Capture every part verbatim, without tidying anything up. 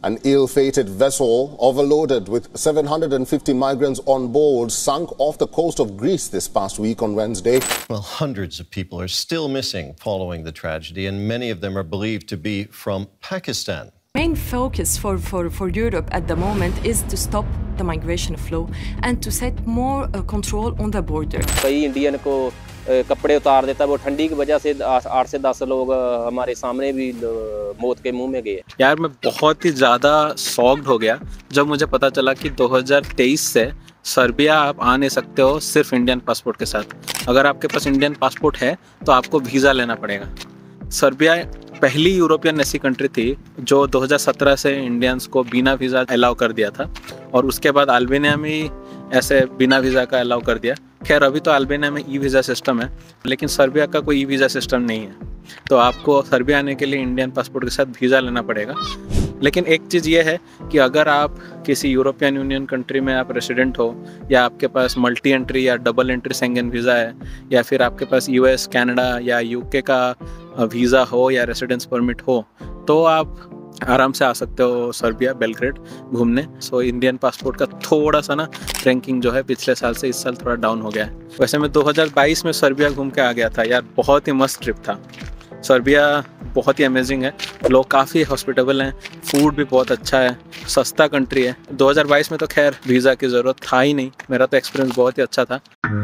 An ill-fated vessel overloaded with seven hundred fifty migrants on board sank off the coast of Greece this past week on Wednesday. Well, hundreds of people are still missing following the tragedy, and many of them are believed to be from Pakistan. Main focus for, for, for Europe at the moment is to stop the migration flow and to set more uh, control on the border. कई Indian को कपड़े उतार देता, वो ठंडी की वजह से आठ से दस लोग हमारे सामने भी मौत के मुंह में गए। यार मैं बहुत ही ज़्यादा शॉक्ड हो गया जब मुझे पता चला कि दो हज़ार तेईस से सर्बिया आप आ नहीं सकते हो सिर्फ इंडियन पासपोर्ट के साथ। अगर आपके पास इंडियन पासपोर्ट है तो आपको वीज़ा लेना पड़ेगा। सर्बिया पहली यूरोपियन ऐसी कंट्री थी जो दो हज़ार सत्रह से इंडियंस को बिना वीज़ा अलाउ कर दिया था, और उसके बाद अल्बानिया में ऐसे बिना वीज़ा का अलाउ कर दिया। खैर अभी तो अल्बानिया में ई वीज़ा सिस्टम है, लेकिन सर्बिया का कोई ई वीज़ा सिस्टम नहीं है, तो आपको सर्बिया आने के लिए इंडियन पासपोर्ट के साथ वीज़ा लेना पड़ेगा। लेकिन एक चीज़ ये है कि अगर आप किसी यूरोपियन यूनियन कंट्री में आप रेसिडेंट हो, या आपके पास मल्टी एंट्री या डबल एंट्री शेंगन वीज़ा है, या फिर आपके पास यूएस, कनाडा या यूके का वीज़ा हो या रेसिडेंस परमिट हो, तो आप आराम से आ सकते हो सर्बिया बेलग्रेड घूमने। सो इंडियन पासपोर्ट का थोड़ा सा ना रैंकिंग जो है पिछले साल से इस साल थोड़ा डाउन हो गया है। वैसे मैं दो हज़ार बाईस में सर्बिया घूम के आ गया था यार, बहुत ही मस्त ट्रिप था। सर्बिया बहुत ही अमेजिंग है, लोग काफ़ी हॉस्पिटेबल हैं, फूड भी बहुत अच्छा है, सस्ता कंट्री है। दो हज़ार बाईस में तो खैर वीज़ा की ज़रूरत था ही नहीं, मेरा तो एक्सपीरियंस बहुत ही अच्छा था।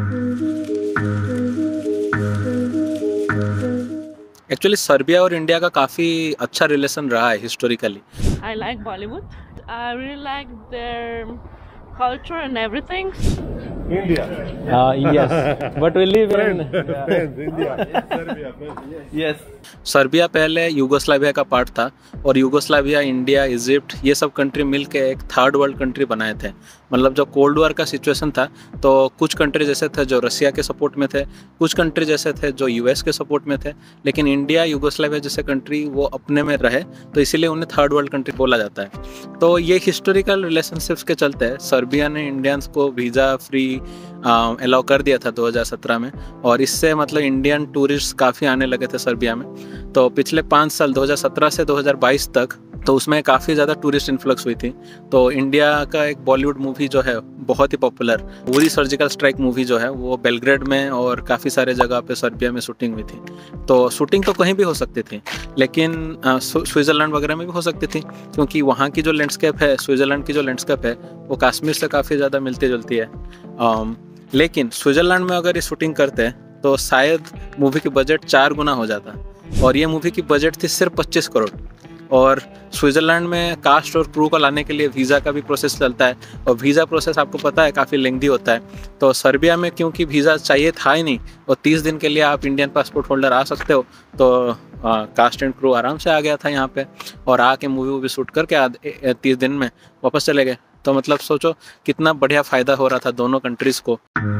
एक्चुअली सर्बिया और इंडिया का काफ़ी अच्छा रिलेशन रहा है historically. I like Bollywood. I really like their culture and everything. India. Uh, yes, but we live in India. Serbia. yes. Serbia पहले यूगोस्लाविया का पार्ट था, और यूगोस्लाविया, इंडिया, इजिप्ट ये सब कंट्री मिलके एक थर्ड वर्ल्ड कंट्री बनाए थे। मतलब जब कोल्ड वॉर का सिचुएशन था तो कुछ कंट्री जैसे थे जो रसिया के सपोर्ट में थे, कुछ कंट्री जैसे थे जो यूएस के सपोर्ट में थे, लेकिन इंडिया, यूगोस्लाविया जैसे कंट्री वो अपने में रहे, तो इसीलिए उन्हें थर्ड वर्ल्ड कंट्री बोला जाता है। तो ये हिस्टोरिकल रिलेशनशिप्स के चलते सर्बिया ने इंडियंस को वीज़ा फ्री अलाउ कर दिया था दो हज़ार सत्रह में, और इससे मतलब इंडियन टूरिस्ट काफ़ी आने लगे थे सर्बिया में। तो पिछले पाँच साल दो हज़ार सत्रह से दो हज़ार बाईस तक तो उसमें काफ़ी ज़्यादा टूरिस्ट इन्फ्लक्स हुई थी। तो इंडिया का एक बॉलीवुड मूवी जो है बहुत ही पॉपुलर, पूरी सर्जिकल स्ट्राइक मूवी जो है वो बेलग्रेड में और काफ़ी सारे जगह पे सर्बिया में शूटिंग हुई थी। तो शूटिंग तो कहीं भी हो सकती थी, लेकिन स्विट्ज़रलैंड वगैरह में भी हो सकती थी, क्योंकि वहाँ की जो लैंडस्केप है, स्विट्ज़रलैंड की जो लैंडस्केप है वो कश्मीर से काफ़ी ज़्यादा मिलती जुलती है। um, लेकिन स्विट्ज़रलैंड में अगर ये शूटिंग करते हैं तो शायद मूवी की बजट चार गुना हो जाता, और ये मूवी की बजट थी सिर्फ पच्चीस करोड़। और स्विट्ज़रलैंड में कास्ट और क्रू को लाने के लिए वीज़ा का भी प्रोसेस चलता है, और वीज़ा प्रोसेस आपको पता है काफ़ी लेंथी होता है। तो सर्बिया में क्योंकि वीज़ा चाहिए था ही नहीं, और तीस दिन के लिए आप इंडियन पासपोर्ट होल्डर आ सकते हो, तो कास्ट एंड क्रू आराम से आ गया था यहाँ पे, और आके मूवी वूवी शूट करके तीस दिन में वापस चले गए। तो मतलब सोचो कितना बढ़िया फ़ायदा हो रहा था दोनों कंट्रीज़ को।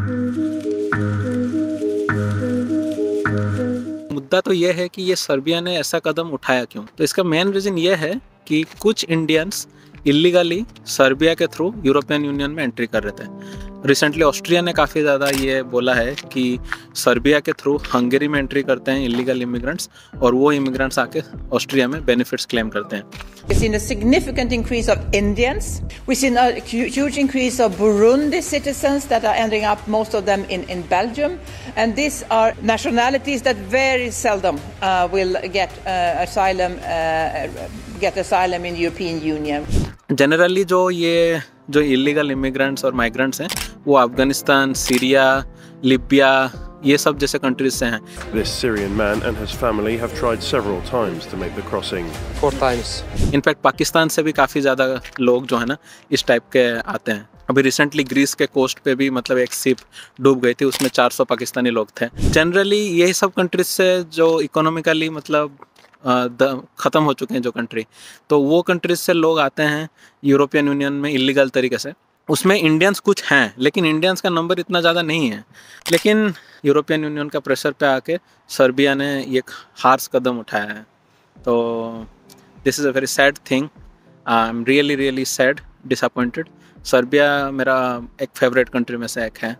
मुद्दा तो ये है कि ये सर्बिया ने ऐसा कदम उठाया क्यों। तो इसका मेन रीज़न ये है कि कुछ इंडियंस इलीगली सर्बिया के थ्रू यूरोपियन यूनियन में एंट्री कर रहे थे। रिसेंटली ऑस्ट्रिया ने काफ़ी ज़्यादा ये बोला है कि सर्बिया के थ्रू हंगेरी में एंट्री करते हैं इलीगल इमिग्रेंट्स, और वो इमिग्रेंट्स आके ऑस्ट्रिया में बेनिफिट्स क्लेम करते हैं। We've seen a significant increase of Indians. We've seen a huge increase of Burundi citizens that are ending up, most of them in, in Belgium. And these are nationalities that very seldom uh, will get uh, asylum, uh, get asylum in European Union. Generally जो ये जो illegal immigrants और migrants हैं वो Afghanistan, Syria, Libya ये सब जैसे countries से हैं। This Syrian man and his family have tried several times to make the crossing. Four times. In fact Pakistan से भी काफ़ी ज़्यादा लोग जो है ना इस टाइप के आते हैं। अभी रिसेंटली ग्रीस के कोस्ट पे भी मतलब एक शिप डूब गई थी, उसमें चार सौ पाकिस्तानी लोग थे। जनरली यही सब कंट्रीज से जो इकोनॉमिकली मतलब ख़त्म हो चुके हैं जो कंट्री, तो वो कंट्रीज से लोग आते हैं यूरोपियन यूनियन में इलीगल तरीके से। उसमें इंडियंस कुछ हैं, लेकिन इंडियंस का नंबर इतना ज़्यादा नहीं है। लेकिन यूरोपियन यूनियन का प्रेशर पे आके सर्बिया ने एक हार्श कदम उठाया है। तो this is a very sad thing. I am really really sad, disappointed. Serbia मेरा एक फेवरेट कंट्री में से एक है।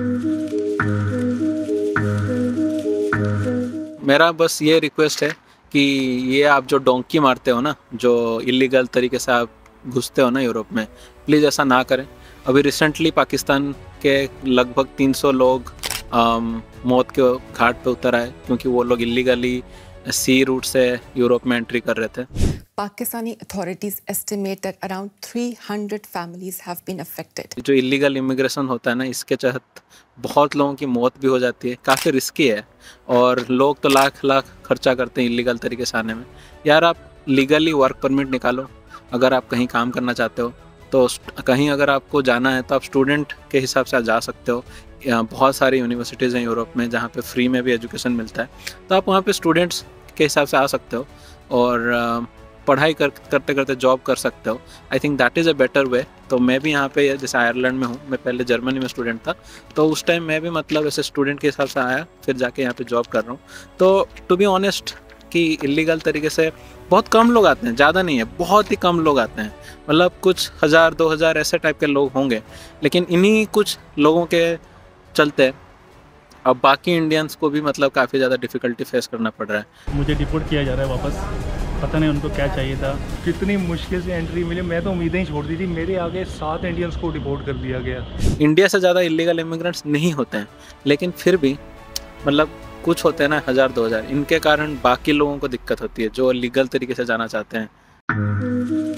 मेरा बस ये रिक्वेस्ट है कि ये आप जो डोंकी मारते हो ना, जो इलीगल तरीके से आप घुसते हो ना यूरोप में, प्लीज़ ऐसा ना करें। अभी रिसेंटली पाकिस्तान के लगभग तीन सौ लोग आम, मौत के घाट पे उतर आए क्योंकि वो लोग इलीगली सी रूट से यूरोप में एंट्री कर रहे थे। Pakistani authorities estimate that around three hundred families have been affected. जो इलीगल इमिग्रेशन होता है ना, इसके तहत बहुत लोगों की मौत भी हो जाती है, काफ़ी रिस्की है और लोग तो लाख लाख खर्चा करते हैं इलीगल तरीके से आने में। यार आप लीगली वर्क परमिट निकालो, अगर आप कहीं काम करना चाहते हो तो कहीं अगर आपको जाना है तो आप स्टूडेंट के हिसाब से जा सकते हो। यहाँ बहुत सारी यूनिवर्सिटीज़ हैं यूरोप में जहाँ पे फ्री में भी एजुकेशन मिलता है, तो आप वहाँ पे स्टूडेंट्स के हिसाब से आ सकते हो और पढ़ाई कर करते करते जॉब कर सकते हो। I think that is a better way. तो मैं भी यहाँ पे जैसे आयरलैंड में हूँ, मैं पहले जर्मनी में स्टूडेंट था, तो उस टाइम मैं भी मतलब ऐसे स्टूडेंट के हिसाब से आया, फिर जाके यहाँ पे जॉब कर रहा हूँ। तो टू बी ऑनेस्ट कि इलीगल तरीके से बहुत कम लोग आते हैं, ज़्यादा नहीं है, बहुत ही कम लोग आते हैं, मतलब कुछ हज़ार दो हज़ार ऐसे टाइप के लोग होंगे, लेकिन इन्हीं कुछ लोगों के चलते अब बाकी इंडियंस को भी मतलब काफ़ी ज़्यादा डिफ़िकल्टी फेस करना पड़ रहा है। मुझे डिपोर्ट किया जा रहा है वापस, पता नहीं उनको क्या चाहिए था, कितनी मुश्किल से एंट्री मिली, मैं तो उम्मीदें ही छोड़ दी थी। मेरे आगे सात इंडियंस को डिपोर्ट कर दिया गया। इंडिया से ज़्यादा इलीगल इमिग्रेंट्स नहीं होते हैं, लेकिन फिर भी मतलब कुछ होते हैं ना हज़ार दो हज़ार, इनके कारण बाकी लोगों को दिक्कत होती है जो लीगल तरीके से जाना चाहते हैं।